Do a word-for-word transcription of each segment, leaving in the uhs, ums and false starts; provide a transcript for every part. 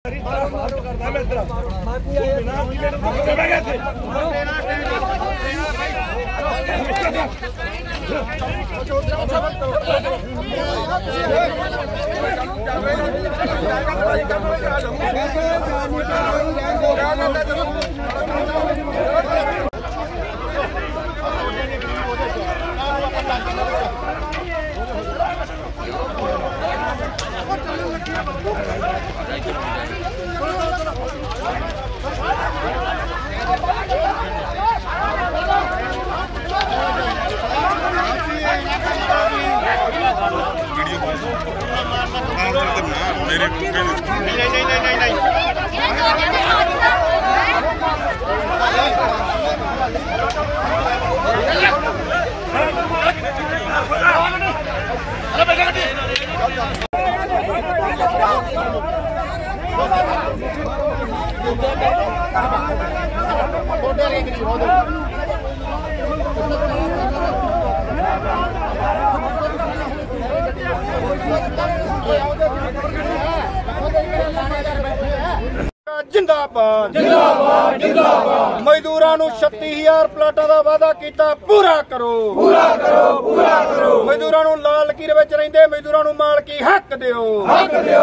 जिंदाबाद जिंदाबाद जिंदाबाद मजदूरां नूं छत्ती हज़ार प्लाटां दा वादा कीता पूरा करो पूरा करो पूरा करो मजदूरां नूं लाल लकीर विच रहिंदे मजदूरां नूं मालकी हक दिओ हक दिओ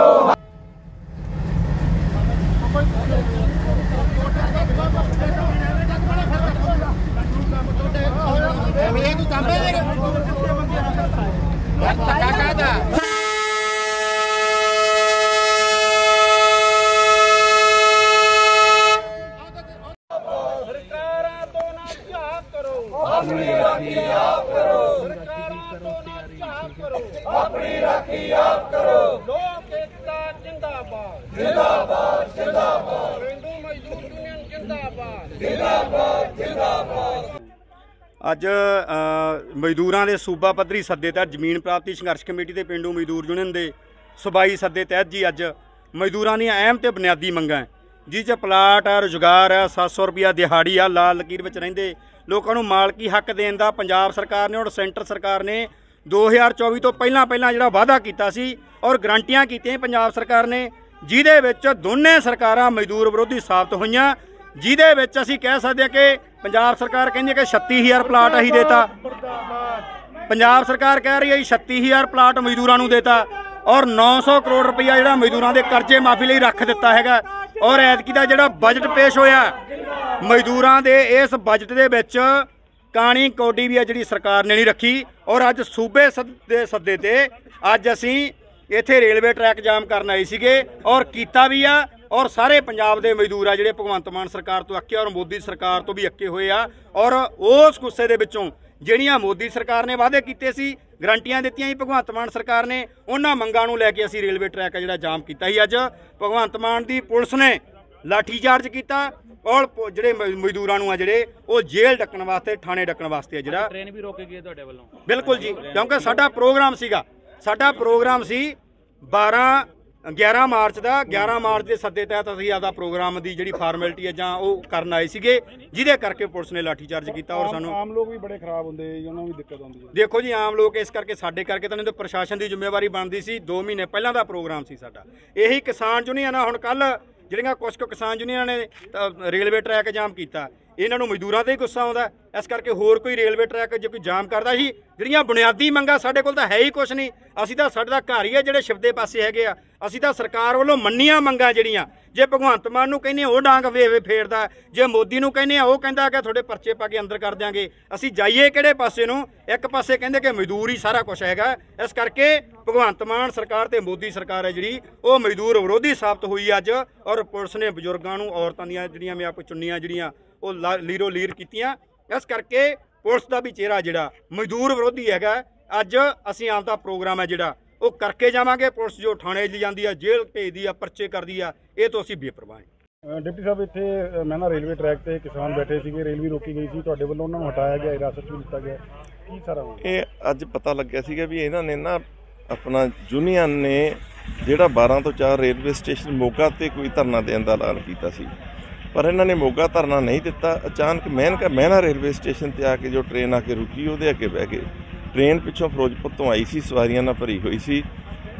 ਅੱਜ ਮਜ਼ਦੂਰਾਂ ਦੇ ਸੂਬਾ ਪੱਧਰੀ ਸੱਦੇ ਤਹਿਤ ਜ਼ਮੀਨ ਪ੍ਰਾਪਤੀ ਸੰਘਰਸ਼ ਕਮੇਟੀ ਤੇ ਪਿੰਡੂ ਮਜ਼ਦੂਰ ਯੂਨੀਅਨ ਦੇ ਸੂਬਾਈ ਸੱਦੇ ਤਹਿਤ ਜੀ ਅੱਜ ਮਜ਼ਦੂਰਾਂ ਦੀਆਂ ਅਹਿਮ ਤੇ ਬੁਨਿਆਦੀ ਮੰਗਾਂ ਜਿਸ 'ਚ ਪਲਾਟ ਆ, ਰੁਜ਼ਗਾਰ ਆ, ਸੱਤ ਸੌ ਰੁਪਈਆ ਦਿਹਾੜੀ ਆ, ਲਾਲ ਲਕੀਰ ਵਿੱਚ ਰਹਿੰਦੇ ਲੋਕਾਂ ਨੂੰ ਮਾਲਕੀ ਹੱਕ ਦੇਣ ਦਾ ਪੰਜਾਬ ਸਰਕਾਰ ਨੇ ਔਰ ਸੈਂਟਰ ਸਰਕਾਰ ਨੇ ਦੋ ਹਜ਼ਾਰ ਚੌਵੀ ਤੋਂ ਪਹਿਲਾਂ ਪਹਿਲਾਂ ਜਿਹੜਾ ਵਾਅਦਾ ਕੀਤਾ ਸੀ ਔਰ ਗਰੰਟੀਆਂ ਕੀਤੀਆਂ ਪੰਜਾਬ ਸਰਕਾਰ ਨੇ, ਜਿਹਦੇ ਵਿੱਚ ਦੋਨੇ ਸਰਕਾਰਾਂ ਮਜ਼ਦੂਰ ਵਿਰੋਧੀ ਸਾਬਤ ਹੋਈਆਂ। ਜਿਹਦੇ ਵਿੱਚ ਅਸੀਂ ਕਹਿ ਸਕਦੇ ਹਾਂ ਕਿ ਪੰਜਾਬ ਸਰਕਾਰ ਕਹਿੰਦੀ ਹੈ ਕਿ ਛੱਤੀ ਹਜ਼ਾਰ ਪਲਾਟ ਅਸੀਂ ਦੇਤਾ, ਪੰਜਾਬ ਸਰਕਾਰ ਕਹਿ ਰਹੀ ਹੈ ਜੀ ਛੱਤੀ ਹਜ਼ਾਰ ਪਲਾਟ ਮਜ਼ਦੂਰਾਂ ਨੂੰ ਦੇਤਾ ਔਰ ਨੌ ਸੌ ਕਰੋੜ ਰੁਪਈਆ ਜਿਹੜਾ ਮਜ਼ਦੂਰਾਂ ਦੇ ਕਰਜ਼ੇ ਮਾਫੀ ਲਈ ਰੱਖ ਦਿੱਤਾ ਹੈਗਾ। ਔਰ ਐਤਕੀ ਦਾ ਜਿਹੜਾ ਬਜਟ ਪੇਸ਼ ਹੋਇਆ ਮਜ਼ਦੂਰਾਂ ਦੇ ਇਸ ਬਜਟ ਦੇ ਵਿੱਚ ਕਾਣੀ ਕੌਡੀ ਵੀ ਆ ਜਿਹੜੀ ਸਰਕਾਰ ਨੇ ਨਹੀਂ ਰੱਖੀ। ਔਰ ਅੱਜ ਸੂਬੇ ਦੇ ਸੱਦੇ ਤੇ ਅੱਜ ਅਸੀਂ ਇੱਥੇ ਰੇਲਵੇ ਟਰੈਕ ਜਾਮ ਕਰਨ ਆਏ ਸੀਗੇ ਔਰ ਕੀਤਾ ਵੀ ਆ। ਔਰ ਸਾਰੇ ਪੰਜਾਬ ਦੇ ਮਜ਼ਦੂਰ ਆ ਜਿਹੜੇ ਭਗਵੰਤ ਮਾਨ ਸਰਕਾਰ ਤੋਂ ਅੱਕੇ ਔਰ ਮੋਦੀ ਸਰਕਾਰ ਤੋਂ ਵੀ ਅੱਕੇ ਹੋਏ ਆ। ਔਰ ਉਸ ਗੁੱਸੇ ਦੇ ਵਿੱਚੋਂ ਜਿਹੜੀਆਂ ਮੋਦੀ ਸਰਕਾਰ ਨੇ ਵਾਅਦੇ ਕੀਤੇ ਸੀ, ਗਰੰਟੀਆਂ ਦਿੱਤੀਆਂ ਸੀ ਭਗਵੰਤ ਮਾਨ ਸਰਕਾਰ ਨੇ, ਉਹਨਾਂ ਮੰਗਾਂ ਨੂੰ ਲੈ ਕੇ ਅਸੀਂ ਰੇਲਵੇ ਟਰੈਕ ਜਿਹੜਾ ਜਾਮ ਕੀਤਾ ਸੀ। ਅੱਜ ਭਗਵੰਤ ਮਾਨ ਦੀ ਪੁਲਿਸ ਨੇ ਲਾਠੀਚਾਰਜ ਕੀਤਾ ਔਰ ਜਿਹੜੇ ਮਜ਼ਦੂਰਾਂ ਨੂੰ ਆ ਜਿਹੜੇ ਉਹ ਜੇਲ੍ਹ ਡੱਕਣ ਵਾਸਤੇ, ਥਾਣੇ ਡੱਕਣ ਵਾਸਤੇ ਆ ਜਿਹੜਾ ਟ੍ਰੇਨ ਵੀ ਰੋਕ ਕੇ ਗਏ ਤੁਹਾਡੇ ਵੱਲੋਂ। ਬਿਲਕੁਲ ਜੀ, ਕਿਉਂਕਿ ਸਾਡਾ ਪ੍ਰੋਗਰਾਮ ਸੀਗਾ ਸਾਡਾ ਪ੍ਰੋਗਰਾਮ ਸੀ ਬਾਰਾਂ ਗਿਆਰਾਂ ਮਾਰਚ ਦਾ। ਗਿਆਰਾਂ ਮਾਰਚ ਦੇ ਸੱਦੇ ਤਹਿਤ ਅਸੀਂ ਆਪਦਾ ਪ੍ਰੋਗਰਾਮ ਦੀ ਜਿਹੜੀ ਫਾਰਮੈਲਿਟੀ ਹੈ ਜਾਂ ਉਹ ਕਰਨ ਆਏ ਸੀਗੇ, ਜਿਹਦੇ ਕਰਕੇ ਪੁਲਿਸ ਨੇ ਲਾਠੀਚਾਰਜ ਕੀਤਾ। ਔਰ ਸਾਨੂੰ ਆਮ ਲੋਕ ਵੀ ਬੜੇ ਖਰਾਬ ਹੁੰਦੇ, ਉਹਨਾਂ ਨੂੰ ਵੀ ਦਿੱਕਤ ਆਉਂਦੀ ਹੈ। ਦੇਖੋ ਜੀ, ਆਮ ਲੋਕ ਇਸ ਕਰਕੇ ਸਾਡੇ ਕਰਕੇ ਤਾਂ ਨਹੀਂ ਤਾਂ ਪ੍ਰਸ਼ਾਸਨ ਦੀ ਜ਼ਿੰਮੇਵਾਰੀ ਬਣਦੀ ਸੀ। ਦੋ ਮਹੀਨੇ ਪਹਿਲਾਂ ਦਾ ਪ੍ਰੋਗਰਾਮ ਸੀ ਸਾਡਾ। ਇਹੀ ਕਿਸਾਨ ਯੂਨੀਅਨ ਹੁਣ ਕੱਲ੍ਹ ਜਿਹੜੀਆਂ ਕੁਛ ਕੁ ਕਿਸਾਨ ਯੂਨੀਅਨਾਂ ਨੇ ਰੇਲਵੇ ਟਰੈਕ ਜਾਮ ਕੀਤਾ, ਇਹਨਾਂ ਨੂੰ ਮਜ਼ਦੂਰਾਂ 'ਤੇ ਹੀ ਗੁੱਸਾ ਆਉਂਦਾ। ਇਸ ਕਰਕੇ ਹੋਰ ਕੋਈ ਰੇਲਵੇ ਟਰੈਕ ਜੇ ਕੋਈ ਜਾਮ ਕਰਦਾ ਸੀ, ਜਿਹੜੀਆਂ ਬੁਨਿਆਦੀ ਮੰਗਾਂ ਸਾਡੇ ਕੋਲ ਤਾਂ ਹੈ ਹੀ ਕੁਛ ਨਹੀਂ। ਅਸੀਂ ਤਾਂ ਸਾਡਾ ਘਰ ਹੀ ਹੈ ਜਿਹੜੇ ਸ਼ਿਵ ਦੇ ਪਾਸੇ ਹੈਗੇ ਆ। ਅਸੀਂ ਤਾਂ ਸਰਕਾਰ ਵੱਲੋਂ ਮੰਨੀਆਂ ਮੰਗਾਂ ਜਿਹੜੀਆਂ, ਜੇ ਭਗਵੰਤ ਮਾਨ ਨੂੰ ਕਹਿੰਦੇ ਉਹ ਡਾਂਗ ਵੇ ਵੇ ਫੇਰਦਾ, ਜੇ ਮੋਦੀ ਨੂੰ ਕਹਿੰਦੇ ਆ ਉਹ ਕਹਿੰਦਾ ਕਿ ਤੁਹਾਡੇ ਪਰਚੇ ਪਾ ਕੇ ਅੰਦਰ ਕਰ ਦਿਆਂਗੇ। ਅਸੀਂ ਜਾਈਏ ਕਿਹੜੇ ਪਾਸੇ ਨੂੰ? ਇੱਕ ਪਾਸੇ ਕਹਿੰਦੇ ਕਿ ਮਜ਼ਦੂਰ ਹੀ ਸਾਰਾ ਕੁਛ ਹੈਗਾ। ਇਸ ਕਰਕੇ ਭਗਵੰਤ ਮਾਨ ਸਰਕਾਰ ਤੇ ਮੋਦੀ ਸਰਕਾਰ ਹੈ ਜਿਹੜੀ ਉਹ ਮਜ਼ਦੂਰ ਵਿਰੋਧੀ ਸਾਬਤ ਹੋਈ ਅੱਜ। ਔਰ ਪੁਲਿਸ ਨੇ ਬਜ਼ੁਰਗਾਂ ਨੂੰ, ਔਰਤਾਂ ਦੀਆਂ ਜਿਹੜੀਆਂ ਮੈਂ ਆਪ ਚੁੰਨੀਆਂ ਜਿਹੜੀਆਂ ਉਹ ਲੀਰੋ ਲੀਰ ਕੀਤੀਆਂ। ਇਸ ਕਰਕੇ ਪੁਲਿਸ ਦਾ ਵੀ ਚਿਹਰਾ ਜਿਹੜਾ ਮਜ਼ਦੂਰ ਵਿਰੋਧੀ ਹੈਗਾ। ਅੱਜ ਅਸੀਂ ਆਪਦਾ ਪ੍ਰੋਗਰਾਮ ਹੈ ਜਿਹੜਾ ਉਹ ਕਰਕੇ ਜਾਵਾਂਗੇ। ਪੁਲਿਸ ਜੋ ਥਾਣੇ 'ਚ ਜਾਂਦੀ ਆ, ਜੇਲ੍ਹ ਭੇਜਦੀ ਆ, ਪਰਚੇ ਕਰਦੀ ਆ, ਇਹ ਤੋਂ ਅਸੀਂ ਬੇਪਰਵਾਹ ਹਾਂ। ਡਿਪਟੀ ਸਾਹਿਬ, ਇੱਥੇ ਮੈਂ ਨਾ ਰੇਲਵੇ ਟਰੈਕ ਤੇ ਕਿਸਾਨ ਬੈਠੇ ਸੀਗੇ, ਰੇਲ ਵੀ ਰੋਕੀ ਗਈ ਸੀ, ਤੁਹਾਡੇ ਵੱਲੋਂ ਉਹਨਾਂ ਨੂੰ ਹਟਾਇਆ ਗਿਆ, ਹਿਰਾਸਤ ਵੀ ਦਿੱਤਾ ਗਿਆ, ਕੀ ਸਾਰਾ ਇਹ ਅੱਜ ਪਤਾ ਲੱਗਿਆ ਸੀਗਾ ਵੀ ਇਹਨਾਂ ਨੇ ਨਾ ਆਪਣਾ ਯੂਨੀਅਨ ਨੇ ਜਿਹੜਾ ਬਾਰਾਂ ਤੋਂ ਚਾਰ ਰੇਲਵੇ ਸਟੇਸ਼ਨ ਮੋਗਾ ਤੇ ਕੋਈ ਧਰਨਾ ਦੇਣ ਦਾ ਐਲਾਨ ਕੀਤਾ ਸੀ, ਪਰ ਇਹਨਾਂ ਨੇ ਮੋਗਾ ਧਰਨਾ ਨਹੀਂ ਦਿੱਤਾ। ਅਚਾਨਕ ਮਹਿਨਕਾ ਮਹਿਨਾ ਰੇਲਵੇ ਸਟੇਸ਼ਨ ਤੇ ਆ ਕੇ ਜੋ ਟ੍ਰੇਨ ਆ ਕੇ ਰੁਕੀ, ਉਹਦੇ ਅੱਗੇ ਬਹਿ ਗਏ। ਟ੍ਰੇਨ ਪਿੱਛੋਂ ਫਿਰੋਜ਼ਪੁਰ ਤੋਂ ਆਈ ਸੀ, ਸਵਾਰੀਆਂ ਨਾਲ ਭਰੀ ਹੋਈ ਸੀ।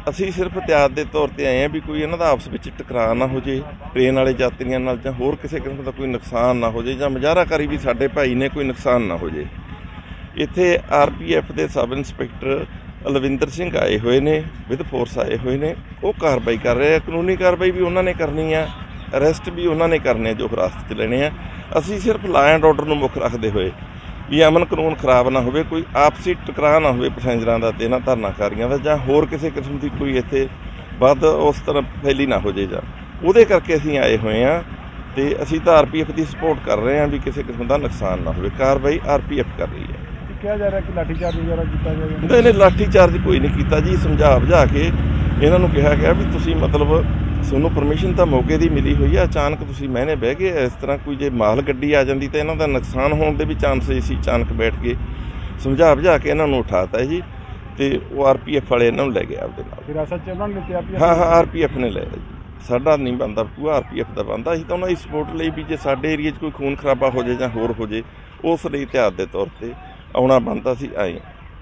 ਅਸੀਂ ਸਿਰਫ ਇhtiyat ਦੇ ਤੌਰ ਤੇ ਆਏ ਹਾਂ ਵੀ ਕੋਈ ਇਹਨਾਂ ਦਾ ਆਪਸ ਵਿੱਚ ਟਕਰਾਅ ਨਾ ਹੋ ਜੇ ਟ੍ਰੇਨ ਵਾਲੇ ਯਾਤਰੀਆਂ ਨਾਲ, ਜਾਂ ਹੋਰ ਕਿਸੇ ਕਿਸਮ ਦਾ ਕੋਈ ਨੁਕਸਾਨ ਨਾ ਹੋ ਜੇ, ਜਾਂ ਮੁਜ਼ਾਹਰਾਕਾਰੀ ਵੀ ਸਾਡੇ ਭਾਈ ਨੇ ਕੋਈ ਨੁਕਸਾਨ ਨਾ ਹੋ ਜੇ। ਇੱਥੇ ਆਰ ਪੀ ਐਫ ਦੇ ਸਬ ਇੰਸਪੈਕਟਰ ਅਲਵਿੰਦਰ ਸਿੰਘ ਆਏ ਹੋਏ ਨੇ, ਵਿਦ ਫੋਰਸ ਆਏ ਹੋਏ ਨੇ, ਉਹ ਕਾਰਵਾਈ ਕਰ ਰਹੇ ਆ। ਕਾਨੂੰਨੀ ਕਾਰਵਾਈ ਵੀ ਉਹਨਾਂ ਨੇ ਕਰਨੀ ਆ, ਅਰੈਸਟ ਵੀ ਉਹਨਾਂ ਨੇ ਕਰਨੇ ਜੋ ਹਿਰਾਸਤ 'ਚ ਲੈਣੇ ਆ। ਅਸੀਂ ਸਿਰਫ ਲਾ ਐਂਡ ਆਰਡਰ ਨੂੰ ਮੁੱਖ ਰੱਖਦੇ ਹੋਏ ਵੀ ਅਮਨ ਕਾਨੂੰਨ ਖਰਾਬ ਨਾ ਹੋਵੇ, ਕੋਈ ਆਪਸੀ ਟਕਰਾਅ ਨਾ ਹੋਵੇ ਪੈਸੰਜਰਾਂ ਦਾ ਤੇ ਇਹਨਾਂ ਧਰਨਾਕਾਰੀਆਂ ਦਾ, ਜਾਂ ਹੋਰ ਕਿਸੇ ਕਿਸਮ ਦੀ ਕੋਈ ਇੱਥੇ ਵੱਧ ਉਸ ਤਰ੍ਹਾਂ ਫੈਲੀ ਨਾ ਹੋ ਜੇ, ਜਾਂ ਉਹਦੇ ਕਰਕੇ ਅਸੀਂ ਆਏ ਹੋਏ ਹਾਂ। ਤੇ ਅਸੀਂ ਤਾਂ ਆਰ ਪੀ ਐਫ ਦੀ ਸਪੋਰਟ ਕਰ ਰਹੇ ਹਾਂ ਵੀ ਕਿਸੇ ਕਿਸਮ ਦਾ ਨੁਕਸਾਨ ਨਾ ਹੋਵੇ। ਕਾਰਵਾਈ ਆਰ ਪੀ ਐਫ ਕਰ ਰਹੀ ਹੈ। ਕਿਹਾ ਜਾ ਰਿਹਾ ਕਿ ਲਾਠੀ ਚਾਰਜ ਵਗੈਰਾ ਕੀਤਾ ਜਾਏਗਾ? ਨਹੀਂ ਨਹੀਂ, ਲਾਠੀ ਚਾਰਜ ਕੋਈ ਨਹੀਂ ਕੀਤਾ ਜੀ। ਸਮਝਾ ਬੁਝਾ ਕੇ ਇਹਨਾਂ ਨੂੰ ਕਿਹਾ ਗਿਆ ਵੀ ਤੁਸੀਂ ਮਤਲਬ ਤੁਹਾਨੂੰ ਪਰਮਿਸ਼ਨ ਤਾਂ ਮੌਕੇ ਦੀ ਮਿਲੀ ਹੋਈ ਆ, ਅਚਾਨਕ ਤੁਸੀਂ ਮਹਿਨੇ ਬਹਿ ਗਏ ਇਸ ਤਰ੍ਹਾਂ, ਕੋਈ ਜੇ ਮਾਲ ਗੱਡੀ ਆ ਜਾਂਦੀ ਤਾਂ ਇਹਨਾਂ ਦਾ ਨੁਕਸਾਨ ਹੋਣ ਦੇ ਵੀ ਚਾਂਸ ਸੀ। ਅਚਾਨਕ ਬੈਠ ਕੇ ਸਮਝਾ ਬੁਝਾ ਕੇ ਇਹਨਾਂ ਨੂੰ ਉਠਾਤਾ ਜੀ, ਤੇ ਉਹ ਆਰ ਪੀ ਐਫ ਵਾਲੇ ਇਹਨਾਂ ਨੂੰ ਲੈ ਗਏ ਆਪਦੇ ਨਾਲ। ਹਿਰਾਸਤ 'ਚ ਉਹਨਾਂ ਨੇ ਲਿੱਤੇ? ਹਾਂ ਹਾਂ, ਆਰ ਪੀ ਐਫ ਨੇ ਲਿਆ ਜੀ। ਸਾਡਾ ਨਹੀਂ ਬਣਦਾ ਪੂਰਾ, ਆਰ ਪੀ ਐਫ ਦਾ ਬਣਦਾ। ਅਸੀਂ ਤਾਂ ਉਹਨਾਂ ਦੀ ਸਪੋਰਟ ਲਈ ਵੀ ਜੇ ਸਾਡੇ ਏਰੀਏ 'ਚ ਕੋਈ ਖੂਨ ਖਰਾਬਾ ਹੋ ਜਾਏ ਜਾਂ ਹੋਰ ਹੋ ਜਾਏ, ਉਸ ਲਈ ਇhtiyat ਦੇ ਤੌਰ ਤੇ ਆਉਣਾ ਬਣਦਾ ਸੀ। ਆਏ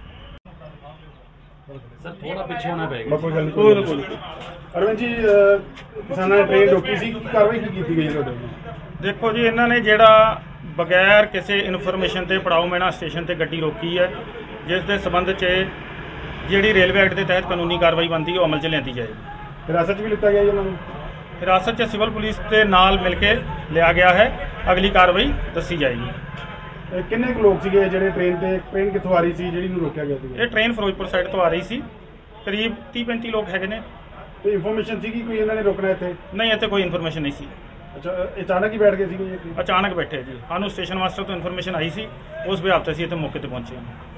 ਸਰ ਥੋੜਾ ਪਿੱਛੇ ਹੋਣਾ ਪਏਗਾ। ਕੋਈ ਗੱਲ ਕੋਈ ਨਹੀਂ। ਅਰਵਿੰਦ ਜੀ, ਕਿਸਾਨਾਂ ਨੇ ਟ੍ਰੇਨ ਰੋਕੀ ਸੀ, ਕੀ ਕਾਰਵਾਈ ਕੀ ਕੀਤੀ ਗਈ ਤੁਹਾਡੇ ਵੱਲੋਂ? ਦੇਖੋ ਜੀ, ਇਹਨਾਂ ਨੇ ਜਿਹੜਾ ਬਗੈਰ ਕਿਸੇ ਇਨਫੋਰਮੇਸ਼ਨ ਤੇ ਪੜਾਓ ਮੈਣਾ ਸਟੇਸ਼ਨ ਤੇ ਗੱਡੀ ਰੋਕੀ ਹੈ, ਜਿਸ ਦੇ ਸਬੰਧ 'ਚ ਜਿਹੜੀ ਰੇਲਵੇ ਐਕਟ ਦੇ ਤਹਿਤ ਕਾਨੂੰਨੀ ਕਾਰਵਾਈ ਬਣਦੀ ਉਹ ਅਮਲ 'ਚ ਲਿਆਂਦੀ ਜਾਏਗੀ। ਹਿਰਾਸਤ 'ਚ ਵੀ ਲਿੱਤਾ ਗਿਆ ਜੀ ਉਹਨਾਂ ਨੂੰ? ਹਿਰਾਸਤ 'ਚ ਸਿਵਲ ਪੁਲਿਸ ਦੇ ਨਾਲ ਮਿਲ ਕੇ ਲਿਆ ਗਿਆ ਹੈ, ਅਗਲੀ ਕਾਰਵਾਈ ਦੱਸੀ ਜਾਏਗੀ। ਇਹ ਕਿੰਨੇ ਕੁ ਲੋਕ ਸੀਗੇ ਜਿਹੜੇ ਟ੍ਰੇਨ ਤੇ, ਟ੍ਰੇਨ ਕਿੱਥੋਂ ਆ ਰਹੀ ਸੀ ਜਿਹੜੀ ਨੂੰ ਰੋਕਿਆ ਗਿਆ ਸੀ? ਇਹ ਟ੍ਰੇਨ ਫਿਰੋਜ਼ਪੁਰ ਸਾਈਡ ਤੋਂ ਆ ਰਹੀ ਸੀ, ਕਰੀਬ ਤੀਹ ਪੈਂਤੀ ਲੋਕ ਹੈਗੇ ਨੇ। ਕੋਈ ਇਨਫੋਰਮੇਸ਼ਨ ਸੀ ਕਿ ਕੋਈ ਇਹਨਾਂ ਨੇ ਰੋਕਣਾ ਇੱਥੇ? ਨਹੀਂ, ਇੱਥੇ ਕੋਈ ਇਨਫੋਰਮੇਸ਼ਨ ਨਹੀਂ ਸੀ। ਅੱਛਾ, ਅਚਾਨਕ ਹੀ ਬੈਠ ਗਏ ਸੀਗੇ ਜੀ? ਅਚਾਨਕ ਬੈਠੇ ਜੀ, ਸਾਨੂੰ ਸਟੇਸ਼ਨ ਮਾਸਟਰ ਤੋਂ ਇਨਫੋਰਮੇਸ਼ਨ ਆਈ ਸੀ, ਉਸ ਬਿਹਾਫ ਤੇ ਅਸੀਂ ਇੱਥੇ ਮੌਕੇ ਤੇ ਪਹੁੰਚੇ ਹਾਂ।